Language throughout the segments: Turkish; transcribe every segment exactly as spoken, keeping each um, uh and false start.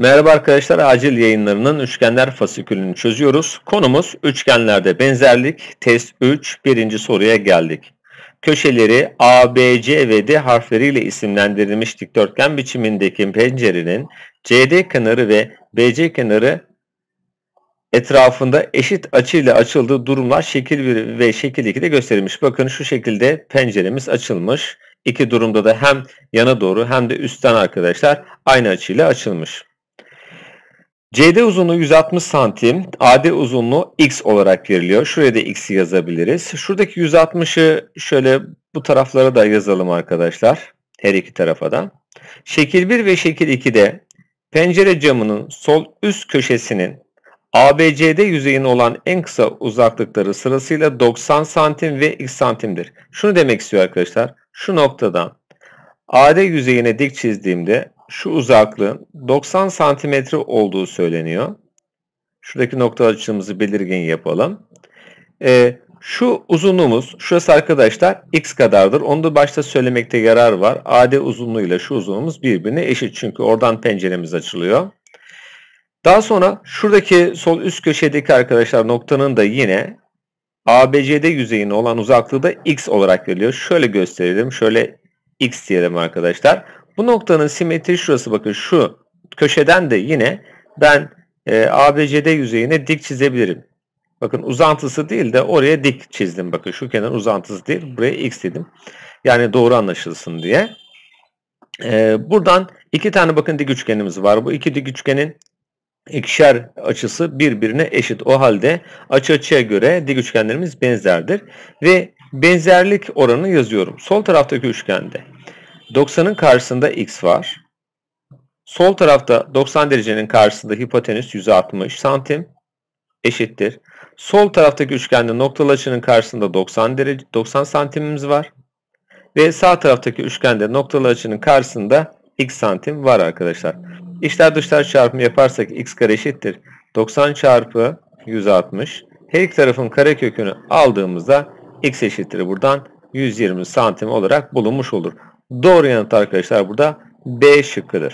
Merhaba arkadaşlar, acil yayınlarının üçgenler fasikülünü çözüyoruz. Konumuz üçgenlerde benzerlik, test üç, birinci soruya geldik. Köşeleri A, B, C ve D harfleriyle isimlendirilmiş dikdörtgen biçimindeki pencerenin C D kenarı ve B C kenarı etrafında eşit açıyla açıldığı durumlar şekil bir ve şekil ikide gösterilmiş. Bakın şu şekilde penceremiz açılmış. İki durumda da hem yana doğru hem de üstten arkadaşlar aynı açıyla açılmış. C D uzunluğu yüz altmış santim, A D uzunluğu X olarak veriliyor. Şuraya da X'i yazabiliriz. Şuradaki yüz altmışı şöyle bu taraflara da yazalım arkadaşlar. Her iki tarafa da. Şekil bir ve şekil ikide pencere camının sol üst köşesinin A B C D yüzeyine olan en kısa uzaklıkları sırasıyla doksan santim ve X santimdir. Şunu demek istiyor arkadaşlar. Şu noktadan A D yüzeyine dik çizdiğimde şu uzaklığın doksan santimetre olduğu söyleniyor. Şuradaki nokta açımızı belirgin yapalım. Ee, şu uzunluğumuz, şurası arkadaşlar X kadardır. Onu da başta söylemekte yarar var. A D uzunluğuyla şu uzunluğumuz birbirine eşit. Çünkü oradan penceremiz açılıyor. Daha sonra şuradaki sol üst köşedeki arkadaşlar noktanın da yine A B C D yüzeyine olan uzaklığı da X olarak veriliyor. Şöyle gösterelim. Şöyle X diyelim arkadaşlar. Bu noktanın simetri şurası, bakın şu köşeden de yine ben e, A B C D yüzeyine dik çizebilirim. Bakın uzantısı değil de oraya dik çizdim. Bakın şu kenar uzantısı değil, buraya X dedim. Yani doğru anlaşılsın diye. E, buradan iki tane bakın dik üçgenimiz var. Bu iki dik üçgenin ikişer açısı birbirine eşit. O halde açı açıya göre dik üçgenlerimiz benzerdir. Ve benzerlik oranını yazıyorum. Sol taraftaki üçgende doksanın karşısında X var. Sol tarafta doksan derecenin karşısında hipotenüs yüz altmış santim eşittir. Sol taraftaki üçgende noktalı açının karşısında doksan derece doksan santimimiz var. Ve sağ taraftaki üçgende noktalı açının karşısında X santim var arkadaşlar. İçler dışlar çarpımı yaparsak X kare eşittir doksan çarpı yüz altmış. Her iki tarafın karekökünü aldığımızda X eşittir buradan yüz yirmi santim olarak bulunmuş olur. Doğru yanıt arkadaşlar burada B şıkkıdır.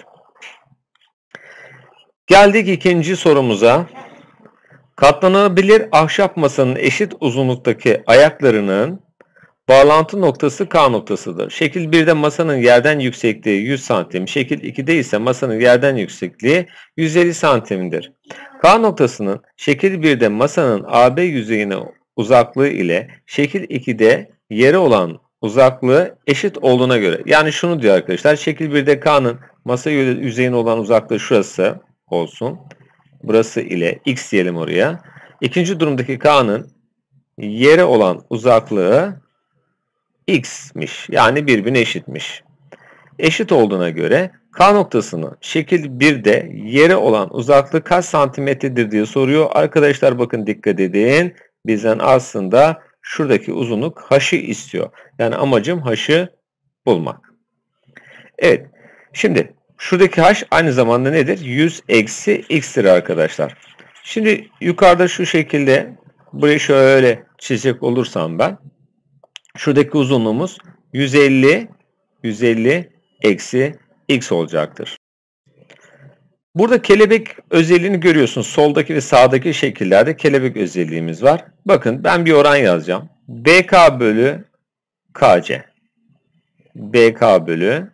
Geldik ikinci sorumuza. Katlanabilir ahşap masanın eşit uzunluktaki ayaklarının bağlantı noktası K noktasıdır. Şekil birde masanın yerden yüksekliği yüz santim, şekil ikide ise masanın yerden yüksekliği yüz elli santimdir. K noktasının şekil birde masanın A B yüzeyine uzaklığı ile şekil ikide yere olan uzaklığı eşit olduğuna göre. Yani şunu diyor arkadaşlar. Şekil birde K'nın masa yüzeyine olan uzaklığı şurası olsun. Burası ile X diyelim oraya. İkinci durumdaki K'nın yere olan uzaklığı X'miş. Yani birbirine eşitmiş. Eşit olduğuna göre K noktasını şekil birde yere olan uzaklığı kaç santimetredir diye soruyor. Arkadaşlar bakın dikkat edin. Bizden aslında şuradaki uzunluk h'ı istiyor. Yani amacım h'ı bulmak. Evet. Şimdi şuradaki h aynı zamanda nedir? yüz eksi x'tir arkadaşlar. Şimdi yukarıda şu şekilde burayı şöyle çizecek olursam ben. Şuradaki uzunluğumuz yüz elli yüz elli eksi x olacaktır. Burada kelebek özelliğini görüyorsunuz. Soldaki ve sağdaki şekillerde kelebek özelliğimiz var. Bakın ben bir oran yazacağım. B K bölü K C. B K bölü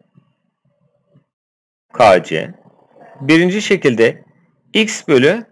K C. Birinci şekilde X bölü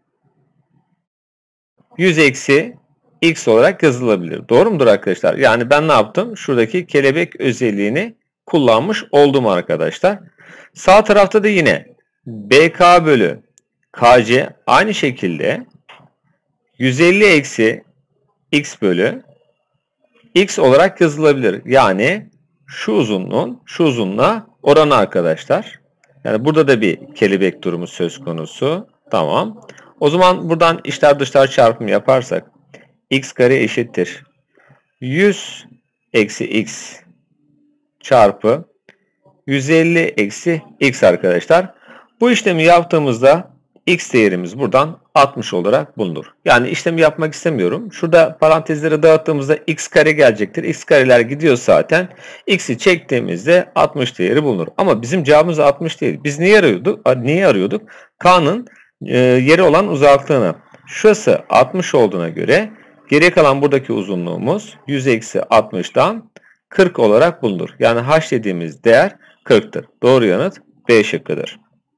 yüz eksi X olarak yazılabilir. Doğru mudur arkadaşlar? Yani ben ne yaptım? Şuradaki kelebek özelliğini kullanmış oldum arkadaşlar. Sağ tarafta da yine B K bölü K C aynı şekilde yüz elli eksi X bölü X olarak yazılabilir. Yani şu uzunluğun şu uzunluğa oranı arkadaşlar. Yani burada da bir kelebek durumu söz konusu. Tamam. O zaman buradan içler dışlar çarpımı yaparsak x kare eşittir yüz eksi x çarpı yüz elli eksi x arkadaşlar. Bu işlemi yaptığımızda X değerimiz buradan altmış olarak bulunur. Yani işlemi yapmak istemiyorum. Şurada parantezleri dağıttığımızda x kare gelecektir. X kareler gidiyor zaten. X'i çektiğimizde altmış değeri bulunur. Ama bizim cevabımız altmış değil. Biz niye arıyorduk? Niye arıyorduk? K'nın e, yeri olan uzaklığını. Şurası altmış olduğuna göre geriye kalan buradaki uzunluğumuz yüz eksi altmıştan kırk olarak bulunur. Yani h dediğimiz değer kırktır. Doğru yanıt B şıkkıdır.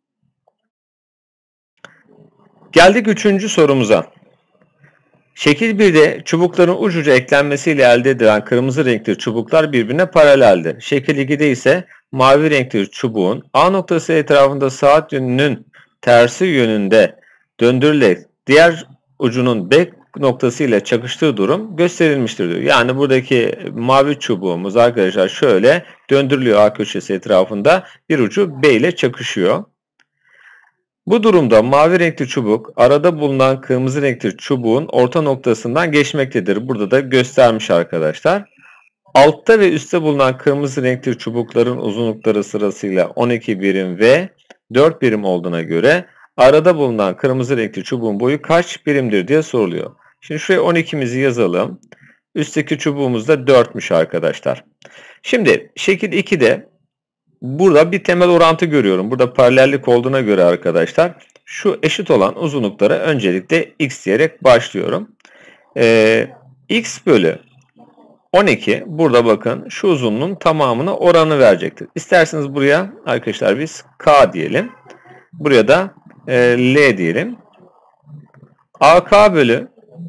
Geldik üçüncü sorumuza. Şekil birde çubukların uç uca eklenmesiyle elde edilen kırmızı renkli çubuklar birbirine paraleldir. Şekil ikide ise mavi renkli çubuğun A noktası etrafında saat yönünün tersi yönünde döndürülerek diğer ucunun B noktası ile çakıştığı durum gösterilmiştir diyor. Yani buradaki mavi çubuğumuz arkadaşlar şöyle döndürülüyor A köşesi etrafında, bir ucu B ile çakışıyor. Bu durumda mavi renkli çubuk arada bulunan kırmızı renkli çubuğun orta noktasından geçmektedir. Burada da göstermiş arkadaşlar. Altta ve üstte bulunan kırmızı renkli çubukların uzunlukları sırasıyla on iki birim ve dört birim olduğuna göre arada bulunan kırmızı renkli çubuğun boyu kaç birimdir diye soruluyor. Şimdi şuraya on ikimizi yazalım. Üstteki çubuğumuz da dörtmüş arkadaşlar. Şimdi şekil ikide burada bir temel orantı görüyorum. Burada paralellik olduğuna göre arkadaşlar şu eşit olan uzunluklara öncelikle x diyerek başlıyorum. Ee, x bölü on iki burada bakın şu uzunluğun tamamına oranı verecektir. İsterseniz buraya arkadaşlar biz k diyelim. Buraya da e, l diyelim. A K bölü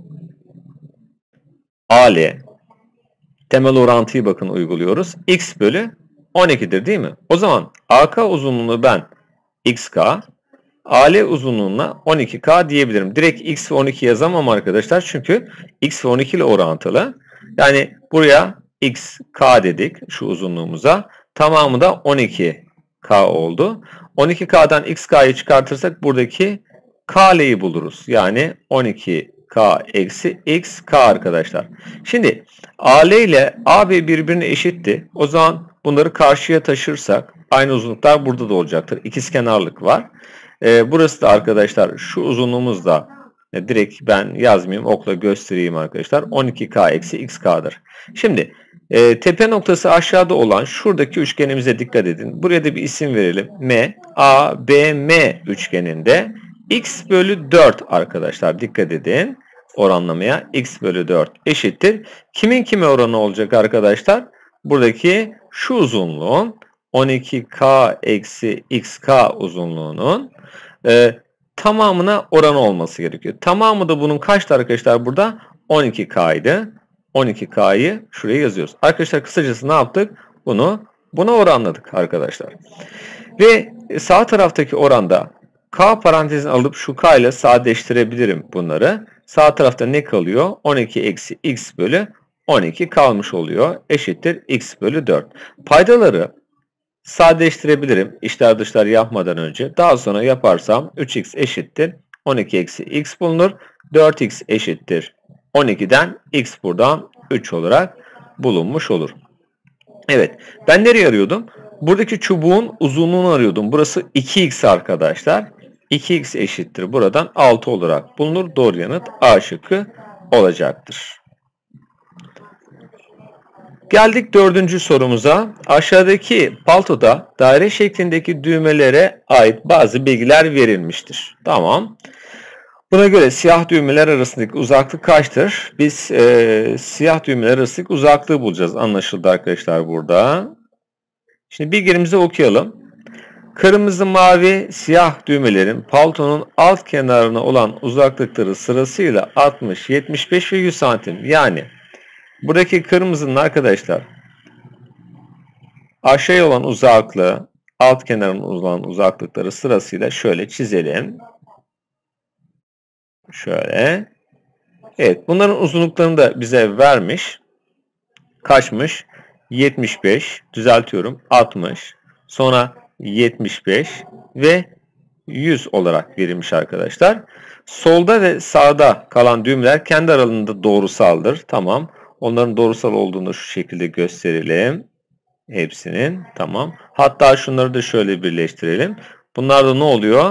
A L temel orantıyı bakın uyguluyoruz. X bölü on iki'dir değil mi? O zaman A K uzunluğunu ben X K, A L uzunluğuna on iki K diyebilirim. Direkt X ve on iki yazamam arkadaşlar. Çünkü X ve on iki ile orantılı. Yani buraya X K dedik şu uzunluğumuza. Tamamı da on iki K oldu. on iki K'dan X K'yı çıkartırsak buradaki K L'yi buluruz. Yani on iki K eksi X K arkadaşlar. Şimdi A L ile A B birbirine eşitti. O zaman bunları karşıya taşırsak aynı uzunluklar burada da olacaktır. İkizkenarlık var. Ee, burası da arkadaşlar şu uzunluğumuz da e, direkt ben yazmayayım, okla göstereyim arkadaşlar. on iki K eksi X K'dır. Şimdi e, tepe noktası aşağıda olan şuradaki üçgenimize dikkat edin. Buraya da bir isim verelim. M, A, B, M üçgeninde X bölü dört arkadaşlar dikkat edin. Oranlamaya X bölü dört eşittir. Kimin kime oranı olacak arkadaşlar? Buradaki şu uzunluğun on iki K eksi X K uzunluğunun e, tamamına oranı olması gerekiyor. Tamamı da bunun kaçtı arkadaşlar burada? on iki K'ydı. on iki K'yı şuraya yazıyoruz. Arkadaşlar kısacası ne yaptık? Bunu buna oranladık arkadaşlar. Ve sağ taraftaki oranda K parantezini alıp şu K ile sadeleştirebilirim bunları. Sağ tarafta ne kalıyor? on iki eksi X bölü on iki kalmış oluyor. Eşittir X bölü dört. Paydaları sadeleştirebilirim içler dışlar yapmadan önce. Daha sonra yaparsam üç X eşittir on iki eksi X bulunur. dört X eşittir on iki'den X buradan üç olarak bulunmuş olur. Evet, ben nereye arıyordum? Buradaki çubuğun uzunluğunu arıyordum. Burası iki X arkadaşlar. iki X eşittir buradan altı olarak bulunur. Doğru yanıt A şıkkı olacaktır. Geldik dördüncü sorumuza. Aşağıdaki paltoda daire şeklindeki düğmelere ait bazı bilgiler verilmiştir. Tamam. Buna göre siyah düğmeler arasındaki uzaklık kaçtır? Biz e, siyah düğmeler arasındaki uzaklığı bulacağız. Anlaşıldı arkadaşlar burada. Şimdi bilgilerimizi okuyalım. Kırmızı, mavi, siyah düğmelerin paltonun alt kenarına olan uzaklıkları sırasıyla altmış, yetmiş beş ve yüz santim. Yani buradaki kırmızının arkadaşlar aşağıya olan uzaklığı, alt kenarına olan uzaklıkları sırasıyla şöyle çizelim. Şöyle. Evet, bunların uzunluklarını da bize vermiş. Kaçmış? yetmiş beş. Düzeltiyorum. altmış. Sonra yetmiş beş ve yüz olarak verilmiş arkadaşlar. Solda ve sağda kalan düğmeler kendi aralarında doğrusaldır. Tamam. Onların doğrusal olduğunu şu şekilde gösterelim. Hepsinin. Tamam. Hatta şunları da şöyle birleştirelim. Bunlar da ne oluyor?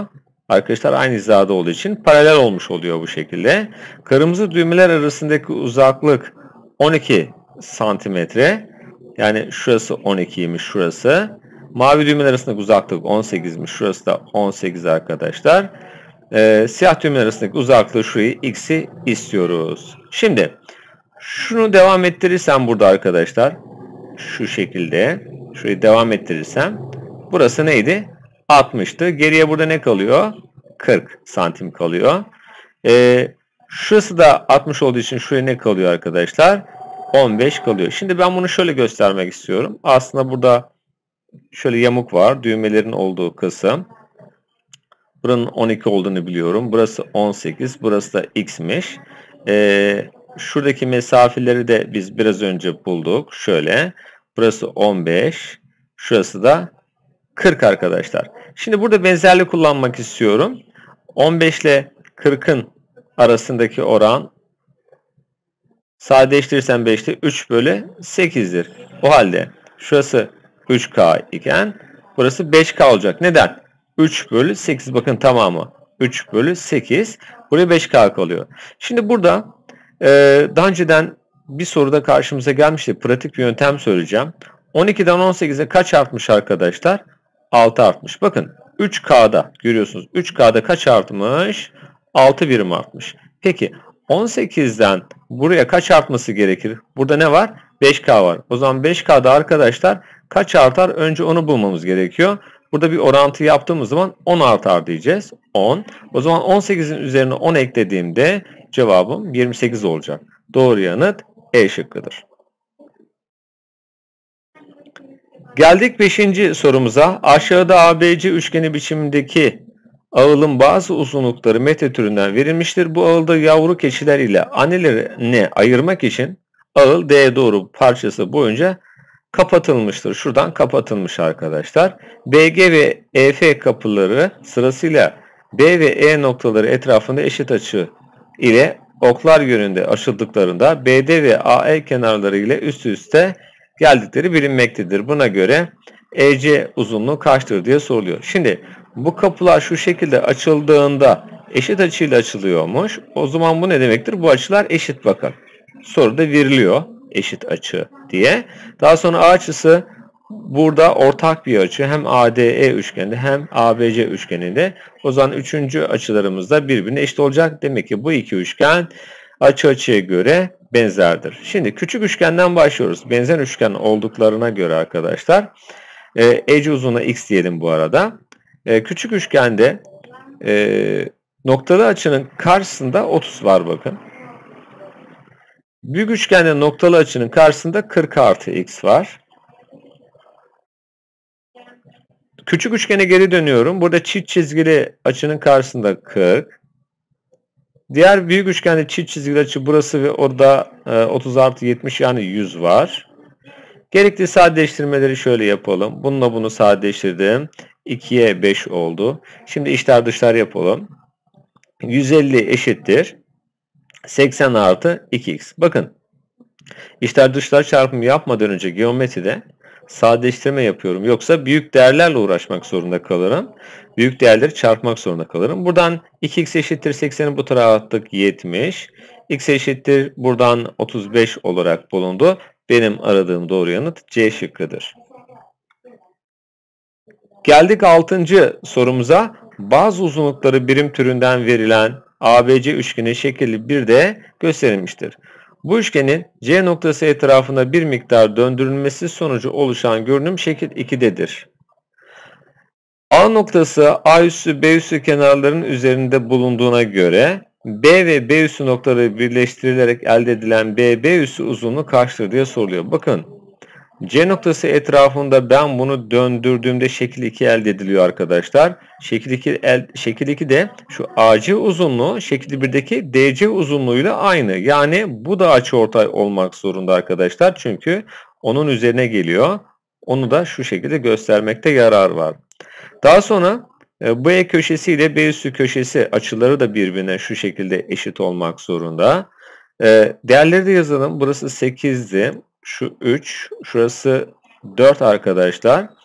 Arkadaşlar aynı hizada olduğu için paralel olmuş oluyor bu şekilde. Kırmızı düğmeler arasındaki uzaklık on iki santimetre. Yani şurası on ikiymiş şurası. Mavi düğmeler arasındaki uzaklık on sekizmiş. Şurası da on sekiz arkadaşlar. Ee, siyah düğmeler arasındaki uzaklığı şurayı x'i istiyoruz. Şimdi şunu devam ettirirsem burada arkadaşlar şu şekilde şurayı devam ettirirsem burası neydi? altmıştı. Geriye burada ne kalıyor? kırk santim kalıyor. Ee, şurası da altmış olduğu için şuraya ne kalıyor arkadaşlar? on beş kalıyor. Şimdi ben bunu şöyle göstermek istiyorum. Aslında burada şöyle yamuk var. Düğmelerin olduğu kısım. Buranın on iki olduğunu biliyorum. Burası on sekiz. Burası da x'miş. Ee, şuradaki mesafeleri de biz biraz önce bulduk. Şöyle. Burası on beş. Şurası da kırk arkadaşlar. Şimdi burada benzerlik kullanmak istiyorum. on beş ile kırkın arasındaki oran sadeleştirirsem beşte üç bölü sekizdir. O halde şurası üç k iken burası beş k olacak. Neden? üç bölü sekiz bakın tamamı. üç bölü sekiz. Buraya beş k kalıyor. Şimdi burada e, daha önceden bir soruda karşımıza gelmişti. Pratik bir yöntem söyleyeceğim. on ikiden on sekize kaç artmış arkadaşlar? altı artmış. Bakın üç k'da görüyorsunuz. üç k'da kaç artmış? altı birim artmış. Peki on sekizden buraya kaç artması gerekir? Burada ne var? beş k var. O zaman beş k'da arkadaşlar kaç artar? Önce onu bulmamız gerekiyor. Burada bir orantı yaptığımız zaman on artar diyeceğiz. on. O zaman on sekizin üzerine on eklediğimde cevabım yirmi sekiz olacak. Doğru yanıt E şıkkıdır. Geldik beşinci sorumuza. Aşağıda A B C üçgeni biçimindeki ağılın bazı uzunlukları metre türünden verilmiştir. Bu ağılda yavru keçiler ile annelerini ayırmak için ağıl D'ye doğru parçası boyunca kapatılmıştır. Şuradan kapatılmış arkadaşlar. B G ve E F kapıları sırasıyla B ve E noktaları etrafında eşit açı ile oklar yönünde açıldıklarında B D ve A E kenarları ile üst üste geldikleri bilinmektedir. Buna göre E C uzunluğu kaçtır diye soruluyor. Şimdi bu kapılar şu şekilde açıldığında eşit açıyla açılıyormuş. O zaman bu ne demektir? Bu açılar eşit bakın. Soruda veriliyor eşit açı diye. Daha sonra A açısı burada ortak bir açı. Hem A D E üçgeninde hem A B C üçgeninde. O zaman üçüncü açılarımız da birbirine eşit olacak. Demek ki bu iki üçgen açı açıya göre benzerdir. Şimdi küçük üçgenden başlıyoruz. Benzer üçgen olduklarına göre arkadaşlar. E C uzunluğu x diyelim bu arada. E, küçük üçgende e, noktalı açının karşısında otuz var bakın. Büyük üçgende noktalı açının karşısında kırk artı x var. Küçük üçgene geri dönüyorum. Burada çift çizgili açının karşısında kırk. Diğer büyük üçgende çift çizgili açı burası ve orada e, otuz artı yetmiş yani yüz var. Gerekli sadeleştirmeleri şöyle yapalım. Bununla bunu sadeleştirdim. ikiye beş oldu. Şimdi içler dışlar yapalım. yüz elli eşittir seksen artı iki x. Bakın içler dışlar çarpımı yapmadan önce geometride sadeleştirme yapıyorum. Yoksa büyük değerlerle uğraşmak zorunda kalırım. Büyük değerleri çarpmak zorunda kalırım. Buradan iki x eşittir sekseni bu tarafa attık yetmiş. X eşittir buradan otuz beş olarak bulundu. Benim aradığım doğru yanıt C şıkkıdır. Geldik altıncı sorumuza. Bazı uzunlukları birim türünden verilen A B C üçgeni şekli bir de gösterilmiştir. Bu üçgenin C noktası etrafında bir miktar döndürülmesi sonucu oluşan görünüm şekil iki'dedir. A noktası A üssü B üssü kenarlarının üzerinde bulunduğuna göre B ve B üssü noktaları birleştirilerek elde edilen B B üssü uzunluğu kaçtır diye soruluyor. Bakın C noktası etrafında ben bunu döndürdüğümde şekil iki elde ediliyor arkadaşlar. Şekil iki, el, şekil iki de şu A C uzunluğu şekil birdeki D C uzunluğuyla aynı. Yani bu da açıortay olmak zorunda arkadaşlar. Çünkü onun üzerine geliyor. Onu da şu şekilde göstermekte yarar var. Daha sonra bu E köşesi ile B üssü köşesi açıları da birbirine şu şekilde eşit olmak zorunda. Değerleri de yazalım. Burası sekiz'di. Şu üç, şurası dört arkadaşlar.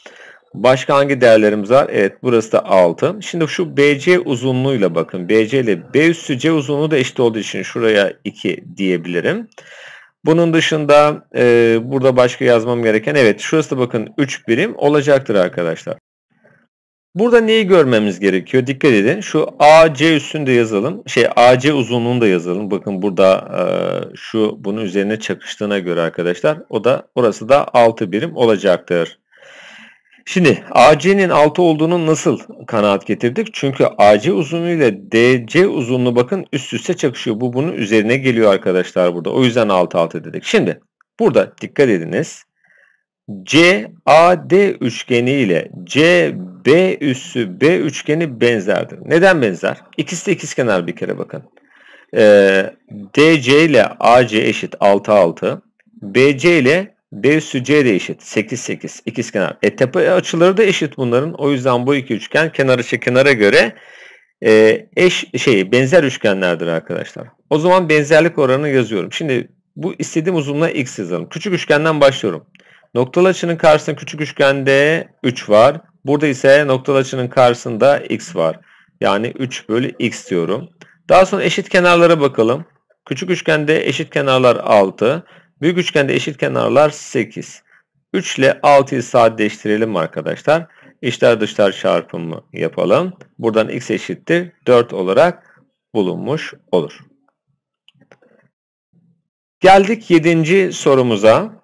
Başka hangi değerlerimiz var? Evet, burası da altı. Şimdi şu B C uzunluğuyla bakın. B C ile B üssü C uzunluğu da eşit olduğu için şuraya iki diyebilirim. Bunun dışında e, burada başka yazmam gereken, evet şurası da bakın üç birim olacaktır arkadaşlar. Burada neyi görmemiz gerekiyor? Dikkat edin. Şu A C üssünü de yazalım. Şey A C uzunluğunu da yazalım. Bakın burada e, şu bunun üzerine çakıştığına göre arkadaşlar o da orası da altı birim olacaktır. Şimdi A C'nin altı olduğunu nasıl kanaat getirdik? Çünkü A C uzunluğu ile D C uzunluğu bakın üst üste çakışıyor. Bu bunun üzerine geliyor arkadaşlar burada. O yüzden altı altı dedik. Şimdi burada dikkat ediniz. C A D üçgeni ile C B üssü B üçgeni benzerdir. Neden benzer? İkisi de ikizkenar bir kere bakın. Ee, D C ile A C eşit altı altı. B C ile B üssü C de eşit sekiz sekiz. İkizkenar. E tepe açıları da eşit bunların. O yüzden bu iki üçgen kenar içi kenara göre e, eş şey benzer üçgenlerdir arkadaşlar. O zaman benzerlik oranını yazıyorum. Şimdi bu istediğim uzunluğa x yazalım. Küçük üçgenden başlıyorum. Noktalı açının karşısında küçük üçgende üç var. Burada ise noktalı açının karşısında x var. Yani üç bölü x diyorum. Daha sonra eşit kenarlara bakalım. Küçük üçgende eşit kenarlar altı. Büyük üçgende eşit kenarlar sekiz. üç ile altıyı sadeleştirelim arkadaşlar. İçler dışlar çarpımı yapalım. Buradan x eşittir dört olarak bulunmuş olur. Geldik yedinci sorumuza.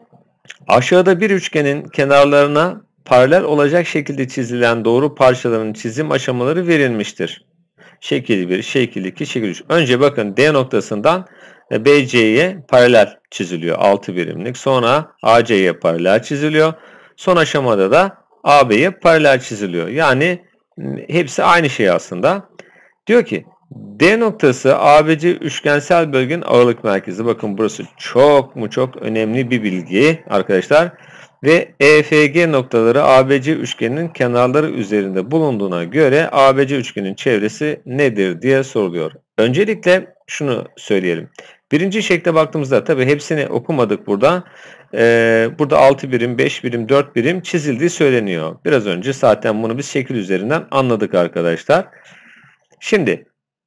Aşağıda bir üçgenin kenarlarına paralel olacak şekilde çizilen doğru parçaların çizim aşamaları verilmiştir. Şekil bir, şekil iki, şekil üç. Önce bakın D noktasından B C'ye paralel çiziliyor. altı birimlik. Sonra A C'ye paralel çiziliyor. Son aşamada da A B'ye paralel çiziliyor. Yani hepsi aynı şey aslında. Diyor ki D noktası A B C üçgensel bölgenin ağırlık merkezi. Bakın burası çok mu çok önemli bir bilgi arkadaşlar. Ve E F G noktaları A B C üçgeninin kenarları üzerinde bulunduğuna göre A B C üçgenin çevresi nedir diye soruluyor. Öncelikle şunu söyleyelim. Birinci şekle baktığımızda tabi hepsini okumadık burada. Ee, burada altı birim, beş birim, dört birim çizildiği söyleniyor. Biraz önce zaten bunu biz şekil üzerinden anladık arkadaşlar. Şimdi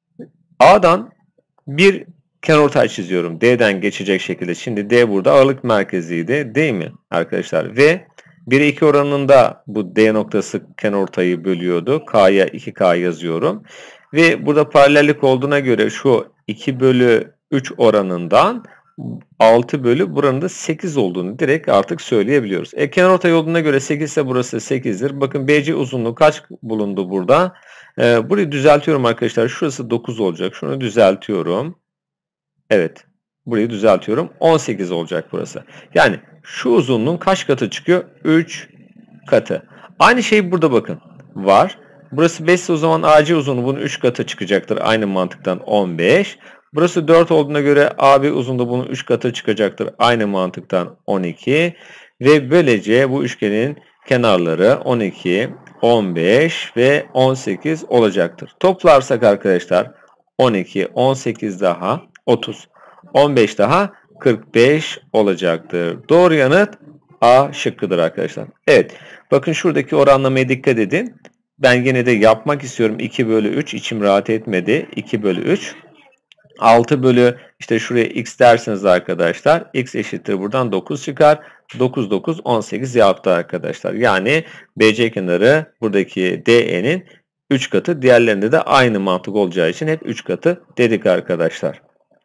A'dan bir kenarortay çiziyorum. D'den geçecek şekilde. Şimdi D burada ağırlık merkeziydi. Değil mi arkadaşlar? Ve bire iki oranında bu D noktası kenarortayı bölüyordu. K'ya iki K yazıyorum. Ve burada paralellik olduğuna göre şu iki bölü üç oranından altı bölü buranın da sekiz olduğunu direkt artık söyleyebiliyoruz. E, kenarortay olduğuna göre sekiz ise burası sekizdir. Bakın B C uzunluğu kaç bulundu burada? E, burayı düzeltiyorum arkadaşlar. Şurası dokuz olacak. Şunu düzeltiyorum. Evet. Burayı düzeltiyorum. on sekiz olacak burası. Yani şu uzunluğun kaç katı çıkıyor? üç katı. Aynı şey burada bakın. Var. Burası beş ise o zaman A C uzunluğu bunun üç katı çıkacaktır. Aynı mantıktan on beş. Burası dört olduğuna göre A B uzunluğu bunun üç katı çıkacaktır. Aynı mantıktan on iki. Ve böylece bu üçgenin kenarları on iki, on beş ve on sekiz olacaktır. Toplarsak arkadaşlar on iki, on sekiz daha otuz, on beş daha kırk beş olacaktır. Doğru yanıt A şıkkıdır arkadaşlar. Evet. Bakın şuradaki oranlamaya dikkat edin. Ben yine de yapmak istiyorum. iki bölü üç. İçim rahat etmedi. iki bölü üç. altı bölü işte şuraya x dersiniz arkadaşlar. X eşittir buradan dokuz çıkar. dokuz, dokuz, on sekiz yaptı arkadaşlar. Yani B C kenarı buradaki D E'nin üç katı. Diğerlerinde de aynı mantık olacağı için hep üç katı dedik arkadaşlar.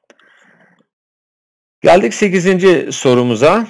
Geldik sekizinci sorumuza.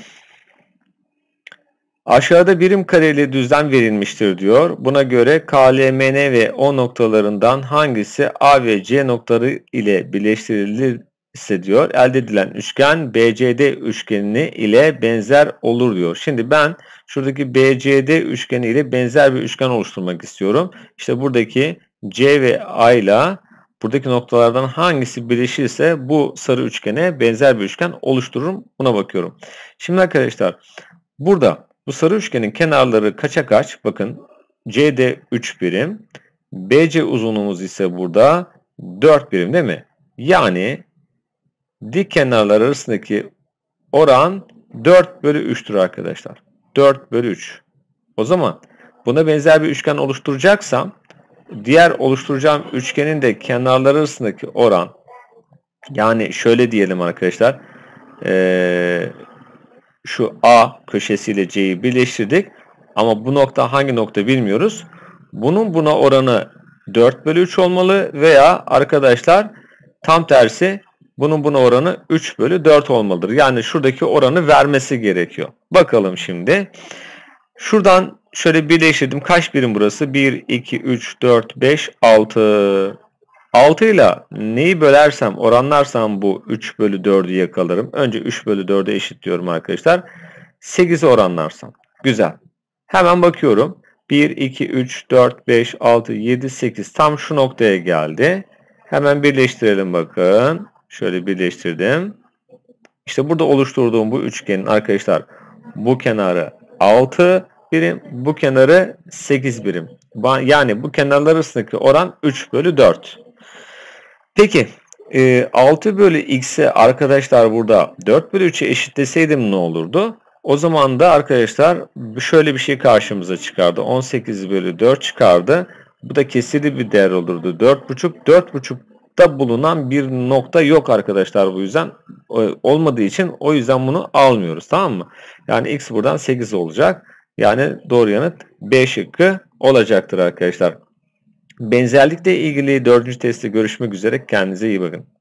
Aşağıda birim kareli düzlem verilmiştir diyor. Buna göre K, L, M, N ve O noktalarından hangisi A ve C noktaları ile birleştirilirse diyor. Elde edilen üçgen B C D üçgeni ile benzer olur diyor. Şimdi ben şuradaki B C D üçgeni ile benzer bir üçgen oluşturmak istiyorum. İşte buradaki C ve A ile buradaki noktalardan hangisi birleşirse bu sarı üçgene benzer bir üçgen oluştururum. Buna bakıyorum. Şimdi arkadaşlar burada bu sarı üçgenin kenarları kaça kaç? Bakın C D üç birim. B C uzunluğumuz ise burada dört birim değil mi? Yani dik kenarlar arasındaki oran dört bölü üç'tür arkadaşlar. dört bölü üç. O zaman buna benzer bir üçgen oluşturacaksam diğer oluşturacağım üçgenin de kenarları arasındaki oran, yani şöyle diyelim arkadaşlar, ee, şu A köşesiyle C'yi birleştirdik ama bu nokta hangi nokta bilmiyoruz. Bunun buna oranı dört bölü üç olmalı veya arkadaşlar tam tersi bunun buna oranı üç bölü dört olmalıdır. Yani şuradaki oranı vermesi gerekiyor. Bakalım şimdi. Şuradan şöyle birleştirdim. Kaç birim burası? bir, iki, üç, dört, beş, altı. altı ile neyi bölersem, oranlarsam bu üç bölü dördü yakalarım. Önce üç bölü dörde eşitliyorum arkadaşlar. sekizi oranlarsam. Güzel. Hemen bakıyorum. bir, iki, üç, dört, beş, altı, yedi, sekiz. Tam şu noktaya geldi. Hemen birleştirelim bakın. Şöyle birleştirdim. İşte burada oluşturduğum bu üçgenin arkadaşlar bu kenarı altı birim, bu kenarı sekiz birim. Yani bu kenarlar arasındaki oran üç bölü dört. Peki altı bölü x'e arkadaşlar burada dört bölü üçe eşitleseydim ne olurdu? O zaman da arkadaşlar şöyle bir şey karşımıza çıkardı. on sekiz bölü dört çıkardı. Bu da kesirli bir değer olurdu. dört buçuk, dört buçukta bulunan bir nokta yok arkadaşlar bu yüzden. Olmadığı için o yüzden bunu almıyoruz, tamam mı? Yani x buradan sekiz olacak. Yani doğru yanıt B şıkkı olacaktır arkadaşlar. Benzerlikle ilgili dördüncü testte görüşmek üzere. Kendinize iyi bakın.